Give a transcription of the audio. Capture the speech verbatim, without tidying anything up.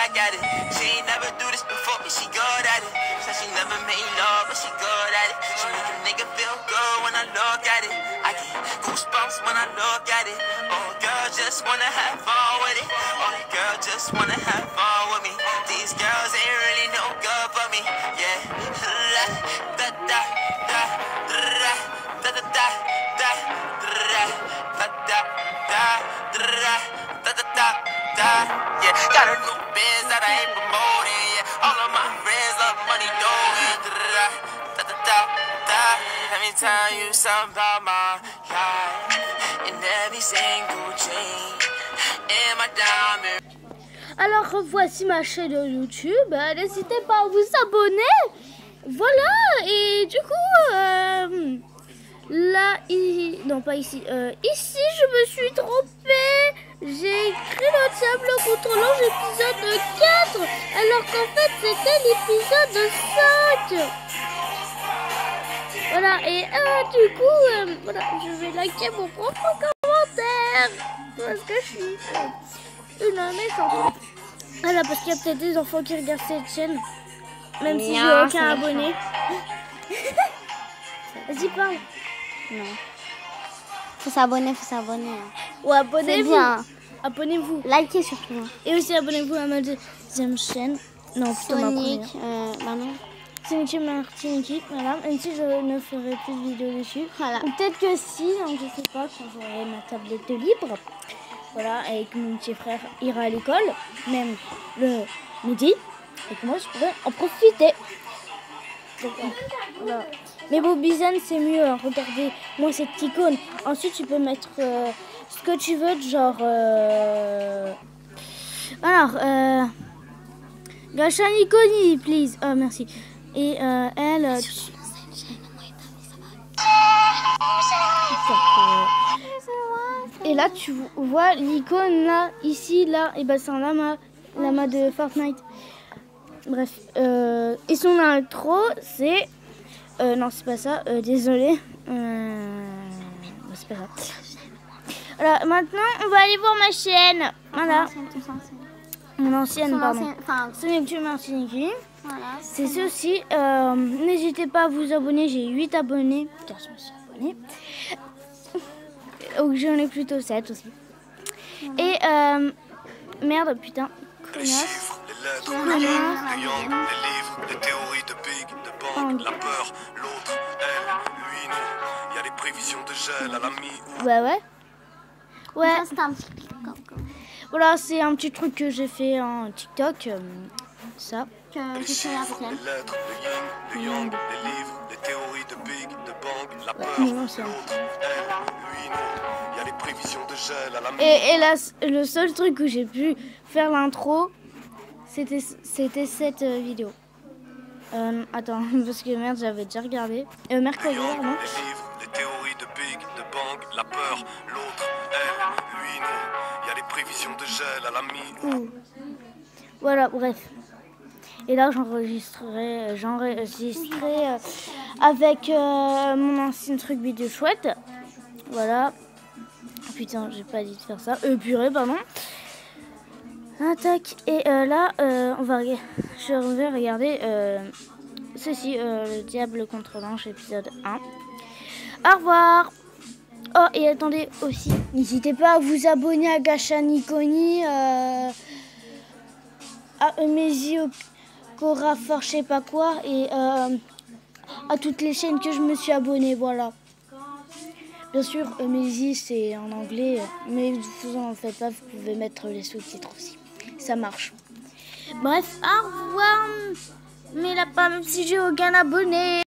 back at it. She ain't never do this before, but she good at it. Said she never made love, but she good at it. She make a nigga feel good when I look at it. I get goosebumps when I look at it. Oh, girl just wanna have fun with it. Oh, girl just wanna have fun with me. These girls ain't really no good for me. Yeah. Da da da da da da da da da da da da da da da. Yeah, got a new biz that I ain't promoting. Yeah, all of my friends love money doing. Da da da da. Let me tell you something about my life. In every single chain, in my diamond. Alors voici ma chaîne YouTube, n'hésitez pas à vous abonner. Voilà, et du coup, euh, là, ici, non pas ici, euh, ici je me suis trompée. J'ai écrit le tableau contrôlant l'épisode quatre, alors qu'en fait c'était l'épisode cinq. Voilà, et euh, du coup, euh, voilà, je vais liker mon propre commentaire. Parce que je suis euh, une méchante. Voilà, parce qu'il y a peut-être des enfants qui regardent cette chaîne. Même si j'ai aucun abonné. Vas-y, parle. Non. Faut s'abonner, faut s'abonner. Ouais, abonnez-vous. Abonnez-vous. Likez surtout. Et aussi abonnez-vous à ma deuxième chaîne. Non, plutôt ma Sonic, première. euh, bah non. Sonic Martiniki, voilà. Même si je ne ferai plus de vidéos dessus. Voilà. Ou peut-être que si, donc je sais pas, quand j'aurai ma tablette de libre. Voilà, et que mon petit frère ira à l'école, même le midi. Et que moi, je pourrais en profiter. Donc, voilà. Mais Bobizane, c'est mieux. Hein. Regardez, moi, cette icône. Ensuite, tu peux mettre euh, ce que tu veux, genre... Euh... Alors, euh... Gacha Nikoni, please. Oh, merci. Et euh, elle... Euh, tu... Et là, tu vois l'icône, là, ici, là. Et ben, c'est un lama, lama de Fortnite. Bref, euh, et son intro, c'est... Euh, non, c'est pas ça, euh, désolé. Euh, c'est pas ça. Voilà, maintenant, on va aller voir ma chaîne. Voilà. Mon ancienne, pardon. Sonic Martiniki. Voilà. C'est ceci. Euh, N'hésitez pas à vous abonner, j'ai huit abonnés. Car je me suis abonnée. Donc j'en ai plutôt sept aussi. Et, euh, merde, putain. Les chiffres, les lettres, le yin, le yang, les livres, les théories de Big, de Bang, la peur, l'autre, elle, lui, nous. Il y a les prévisions de gel à la mi-août. Ouais, ouais. Ouais. Ça, c'est un petit truc. Voilà, c'est un petit truc que j'ai fait en TikTok. Euh, ça. Que Les j'ai fait avec chiffres, elle. les lettres, le yin, le yang, les livres, les théories de Big, de Bang, la peur, non, c'est l'autre, elle, lui, nous. Il y a les prévisions de gel à la mi-août. Et, et là, le seul truc où j'ai pu faire l'intro, c'était c'était cette euh, vidéo. Euh, attends, parce que merde, j'avais déjà regardé. Euh, mercredi, Le yang, pardon. les livres, les théories de Big, de Bang, la peur, l'autre, elle, lui, nous. Il y a les prévisions de gel à la mi-août. Voilà, bref. Et là, j'enregistrerai, j'enregistrerai euh, avec euh, mon ancien truc vidéo chouette. Voilà. Putain, j'ai pas dit de faire ça. Euh, purée, pardon. Attaque. Et euh, là, euh, on va je vais regarder euh, ceci, euh, le diable contre l'ange, épisode un. Au revoir. Oh, et attendez aussi, n'hésitez pas à vous abonner à Gacha Nikoni, euh, à Mezi Cora Fort, je sais pas quoi, et euh, à toutes les chaînes que je me suis abonné, voilà. Bien sûr, Mezi c'est en anglais, mais vous en faites pas, vous pouvez mettre les sous-titres aussi, ça marche. Bref, au revoir, mais là pas même si j'ai aucun abonné.